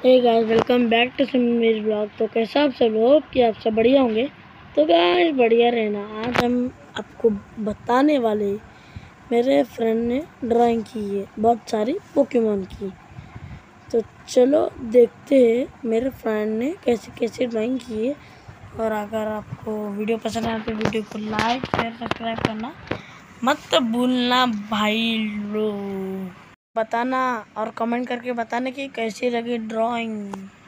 Hey guys, welcome back to मेरे blog. तो कैसा आप सब लोग कि आप सब बढ़िया होंगे। तो गाइस बढ़िया रहना। आज हम आपको बताने वाले मेरे फ्रेंड ने ड्राइंग की है बहुत सारी पोकेमॉन की। तो चलो देखते हैं मेरे फ्रेंड ने कैसे कैसे ड्राइंग की है। और अगर आपको वीडियो पसंद आए तो वीडियो को लाइक शेयर सब्सक्राइब करना मत भूलना भाई लोग। बताना और कमेंट करके बताना कि कैसी लगी ड्राइंग।